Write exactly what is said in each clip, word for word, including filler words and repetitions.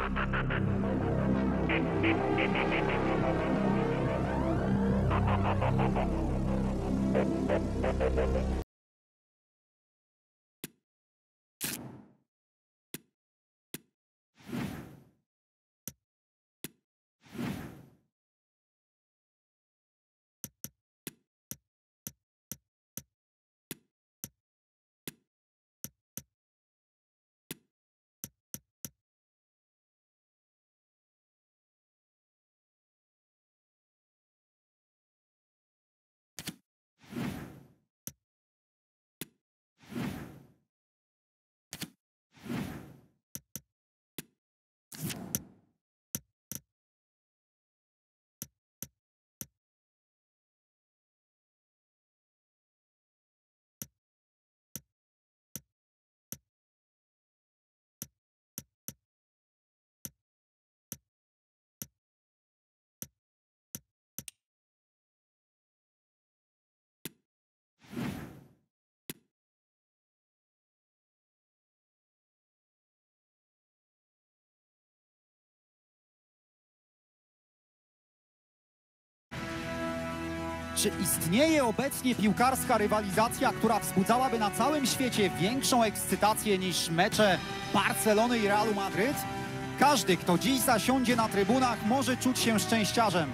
Czy istnieje obecnie piłkarska rywalizacja, która wzbudzałaby na całym świecie większą ekscytację niż mecze Barcelony i Realu Madryt? Każdy, kto dziś zasiądzie na trybunach, może czuć się szczęściarzem.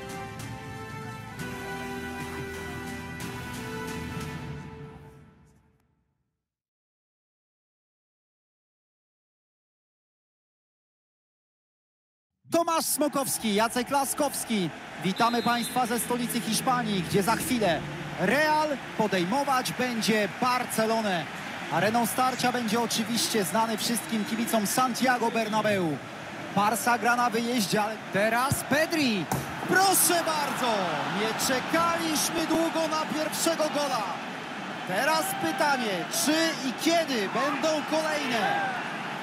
Tomasz Smokowski, Jacek Laskowski. Witamy Państwa ze stolicy Hiszpanii, gdzie za chwilę Real podejmować będzie Barcelonę. Areną starcia będzie oczywiście znany wszystkim kibicom Santiago Bernabeu. Barca gra na wyjeździe, ale teraz Pedri. Proszę bardzo, nie czekaliśmy długo na pierwszego gola. Teraz pytanie, czy i kiedy będą kolejne?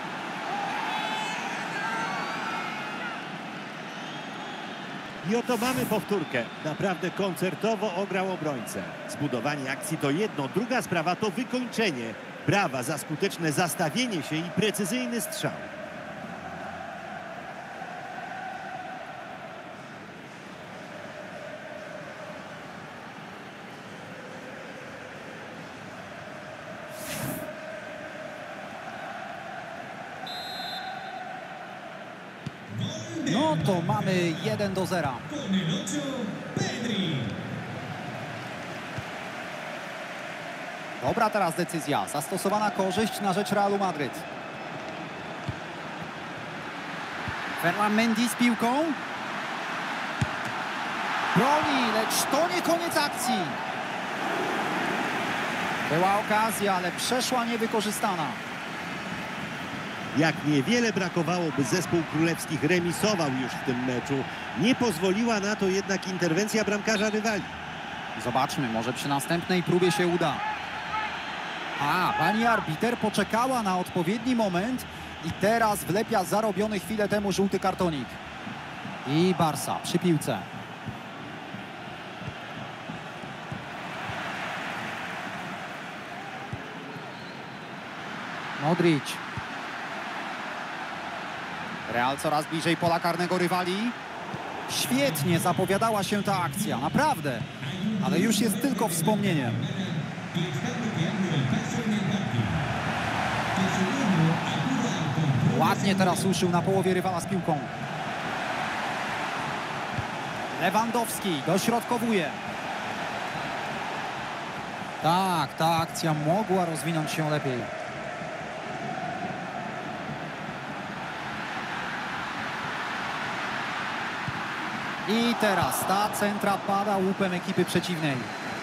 I oto mamy powtórkę. Naprawdę koncertowo ograł obrońcę. Zbudowanie akcji to jedno, druga sprawa to wykończenie. Brawa za skuteczne zastawienie się i precyzyjny strzał. No to mamy jeden do zera. Dobra teraz decyzja. Zastosowana korzyść na rzecz Realu Madryt. Ferland Mendy z piłką. Broni, lecz to nie koniec akcji. Była okazja, ale przeszła niewykorzystana. Jak niewiele brakowało, by zespół królewskich remisował już w tym meczu. Nie pozwoliła na to jednak interwencja bramkarza rywali. Zobaczmy, może przy następnej próbie się uda. A, pani arbiter poczekała na odpowiedni moment i teraz wlepia zarobiony chwilę temu żółty kartonik. I Barca przy piłce. Modric. Real coraz bliżej pola karnego rywali. Świetnie zapowiadała się ta akcja, naprawdę. Ale już jest tylko wspomnieniem. Ładnie teraz ruszył na połowie rywala z piłką. Lewandowski dośrodkowuje. Tak, ta akcja mogła rozwinąć się lepiej. I teraz ta centra pada łupem ekipy przeciwnej.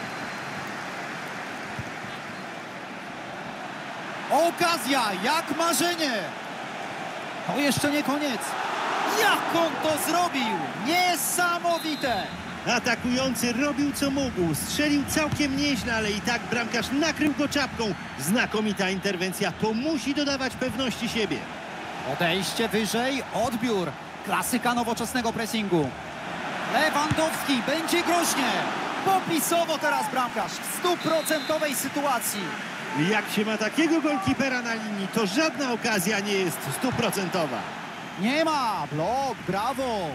Okazja, jak marzenie! To jeszcze nie koniec. Jak on to zrobił? Niesamowite! Atakujący robił co mógł, strzelił całkiem nieźle, ale i tak bramkarz nakrył go czapką. Znakomita interwencja, to musi dodawać pewności siebie. Odejście wyżej, odbiór. Klasyka nowoczesnego pressingu. Lewandowski, będzie groźnie. Popisowo teraz bramkarz w stuprocentowej sytuacji. Jak się ma takiego golkipera na linii, to żadna okazja nie jest stuprocentowa. Nie ma! Blok, brawo!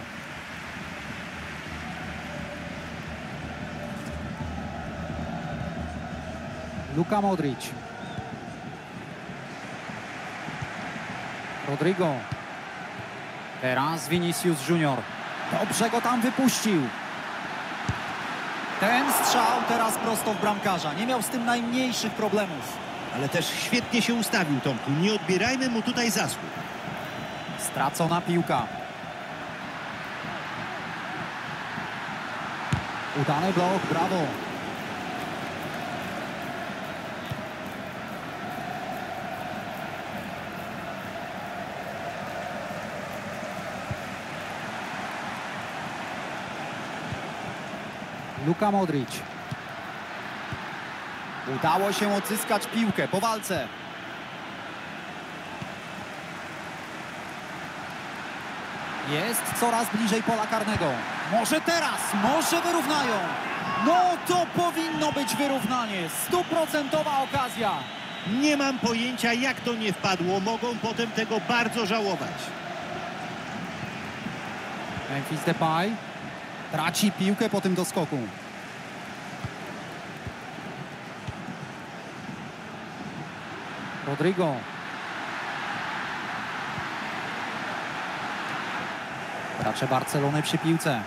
Luka Modric. Rodrigo. Teraz Vinicius Junior. Dobrze go tam wypuścił. Ten strzał teraz prosto w bramkarza. Nie miał z tym najmniejszych problemów. Ale też świetnie się ustawił, Tomku. Nie odbierajmy mu tutaj zasług. Stracona piłka. Udany blok, brawo. Luka Modric. Udało się odzyskać piłkę po walce. Jest coraz bliżej pola karnego. Może teraz, może wyrównają. No to powinno być wyrównanie. Stuprocentowa okazja. Nie mam pojęcia, jak to nie wpadło. Mogą potem tego bardzo żałować. Memphis Depay traci piłkę po tym doskoku. Rodrigo. Gracze Barcelony przy piłce.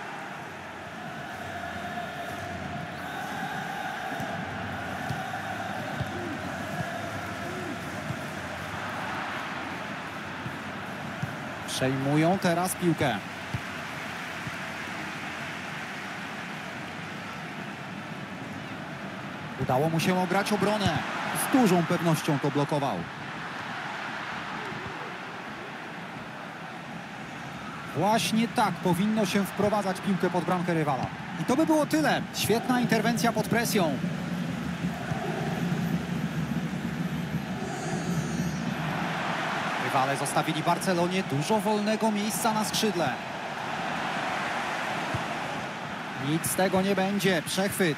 Przejmują teraz piłkę. Udało mu się ograć obronę. Z dużą pewnością to blokował. Właśnie tak powinno się wprowadzać piłkę pod bramkę rywala. I to by było tyle. Świetna interwencja pod presją. Rywale zostawili Barcelonie dużo wolnego miejsca na skrzydle. Nic z tego nie będzie. Przechwyt.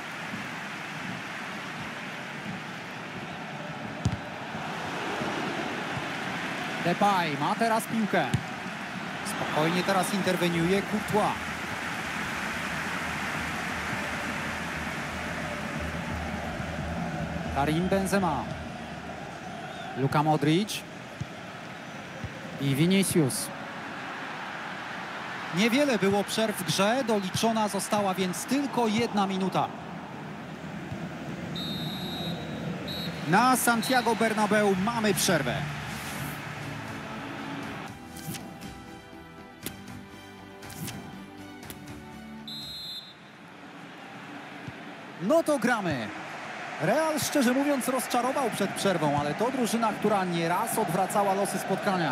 Depay ma teraz piłkę. Spokojnie teraz interweniuje Courtois. Karim Benzema. Luka Modric. I Vinicius. Niewiele było przerw w grze, doliczona została więc tylko jedna minuta. Na Santiago Bernabeu mamy przerwę. No to gramy. Real, szczerze mówiąc, rozczarował przed przerwą, ale to drużyna, która nieraz odwracała losy spotkania.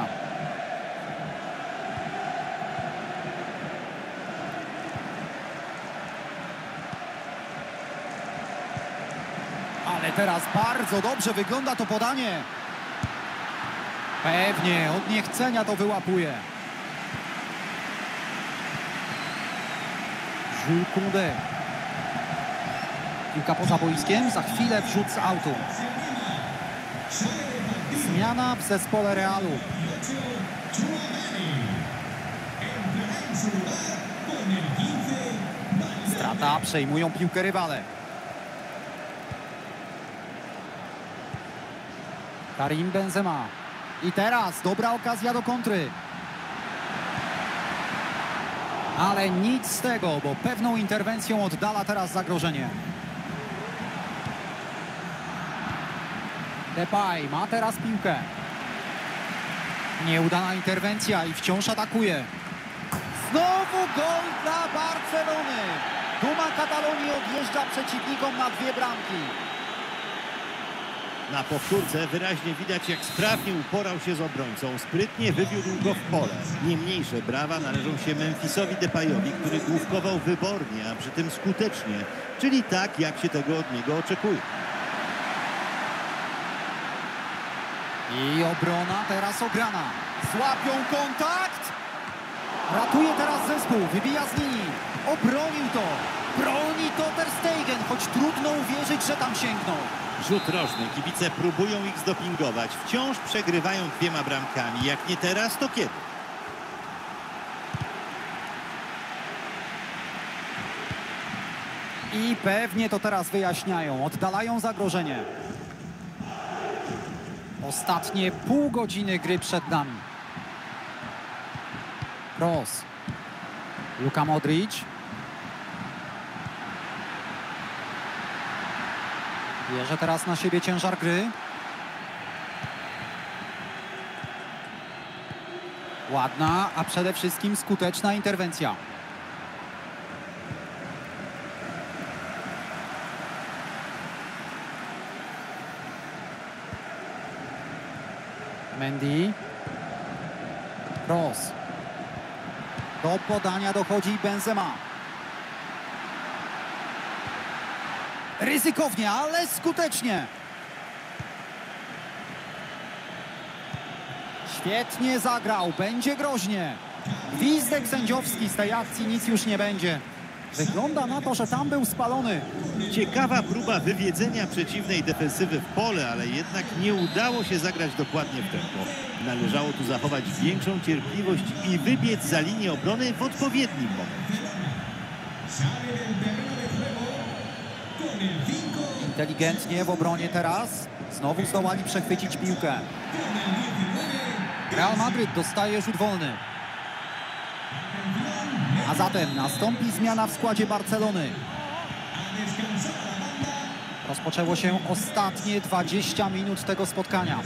Ale teraz bardzo dobrze wygląda to podanie. Pewnie, od niechcenia to wyłapuje. Jules Koundé. Piłka poza boiskiem, za chwilę wrzut z autu. Zmiana w zespole Realu. Strata, przejmują piłkę rywale. Karim Benzema. I teraz dobra okazja do kontry. Ale nic z tego, bo pewną interwencją oddala teraz zagrożenie. Depay ma teraz piłkę. Nieudana interwencja i wciąż atakuje. Znowu gol dla Barcelony. Duma Katalonii odjeżdża przeciwnikom na dwie bramki. Na powtórce wyraźnie widać, jak sprawnie uporał się z obrońcą. Sprytnie wywiódł go w pole. Nie mniejsze brawa należą się Memphisowi Depayowi, który główkował wybornie, a przy tym skutecznie. Czyli tak, jak się tego od niego oczekuje. I obrona teraz ograna. Złapią kontakt. Ratuje teraz zespół, wybija z linii. Obronił to. Broni to Ter Stegen, choć trudno uwierzyć, że tam sięgnął. Rzut rożny. Kibice próbują ich zdopingować. Wciąż przegrywają dwiema bramkami. Jak nie teraz, to kiedy? I pewnie to teraz wyjaśniają. Oddalają zagrożenie. Ostatnie pół godziny gry przed nami. Kroos. Luka Modric. Bierze teraz na siebie ciężar gry. Ładna, a przede wszystkim skuteczna interwencja. Mendy. Kroos. Do podania dochodzi Benzema. Ryzykownie, ale skutecznie. Świetnie zagrał, będzie groźnie. Gwizdek sędziowski, z tej akcji nic już nie będzie. Wygląda na to, że tam był spalony. Ciekawa próba wywiedzenia przeciwnej defensywy w pole, ale jednak nie udało się zagrać dokładnie w tempo. Należało tu zachować większą cierpliwość i wybiec za linię obrony w odpowiednim momencie. Inteligentnie w obronie teraz. Znowu zdołali przechwycić piłkę. Real Madryt dostaje rzut wolny. A zatem nastąpi zmiana w składzie Barcelony. Rozpoczęło się ostatnie dwadzieścia minut tego spotkania.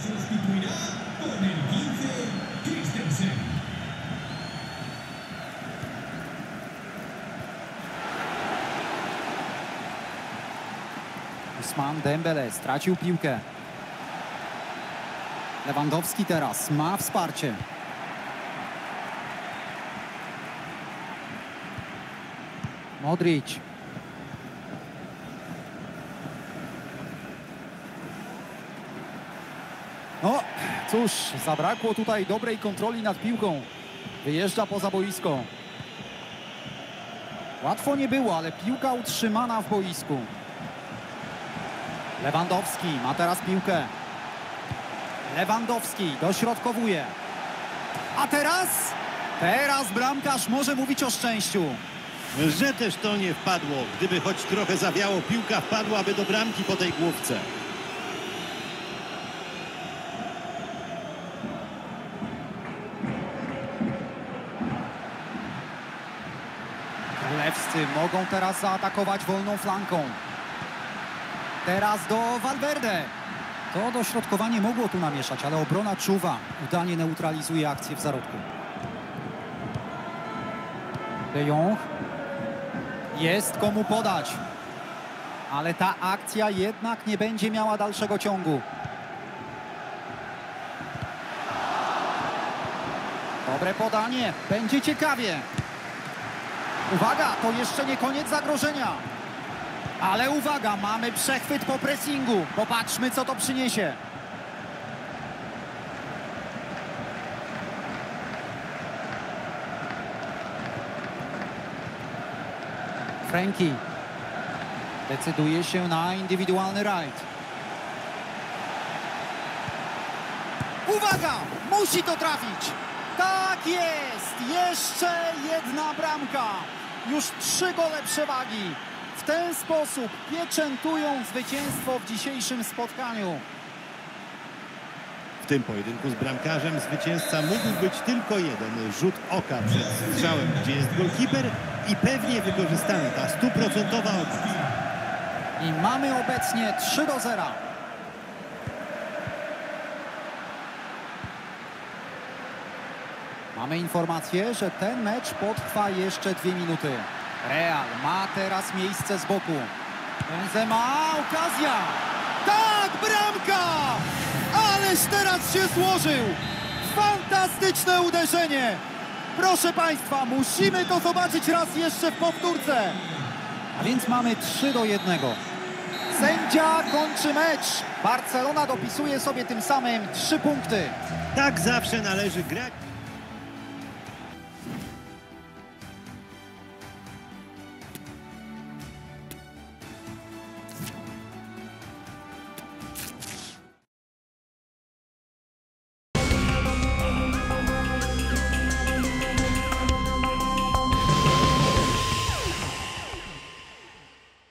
Ousmane Dembele stracił piłkę. Lewandowski teraz ma wsparcie. Modric. No, cóż, zabrakło tutaj dobrej kontroli nad piłką. Wyjeżdża poza boisko. Łatwo nie było, ale piłka utrzymana w boisku. Lewandowski ma teraz piłkę. Lewandowski dośrodkowuje. A teraz? Teraz bramkarz może mówić o szczęściu. Że też to nie wpadło. Gdyby choć trochę zawiało, piłka wpadłaby do bramki po tej główce. Królewscy mogą teraz zaatakować wolną flanką. Teraz do Valverde. To dośrodkowanie mogło tu namieszać, ale obrona czuwa. Udanie neutralizuje akcję w zarodku. De Jong. Jest komu podać. Ale ta akcja jednak nie będzie miała dalszego ciągu. Dobre podanie. Będzie ciekawie. Uwaga, to jeszcze nie koniec zagrożenia. Ale uwaga, mamy przechwyt po pressingu. Popatrzmy, co to przyniesie. Frankie decyduje się na indywidualny rajd. Uwaga! Musi to trafić! Tak jest! Jeszcze jedna bramka. Już trzy gole przewagi. W ten sposób pieczętują zwycięstwo w dzisiejszym spotkaniu. W tym pojedynku z bramkarzem zwycięzca mógł być tylko jeden. Rzut oka przed strzałem, gdzie jest golkiper i pewnie wykorzystany ta stuprocentowa okazja. I mamy obecnie trzy do zera. Mamy informację, że ten mecz potrwa jeszcze dwie minuty. Real ma teraz miejsce z boku. Benzema, okazja! Tak, bramka! Ależ teraz się złożył! Fantastyczne uderzenie! Proszę Państwa, musimy to zobaczyć raz jeszcze w powtórce. A więc mamy trzy do jednego. Sędzia kończy mecz. Barcelona dopisuje sobie tym samym trzy punkty. Tak zawsze należy grać.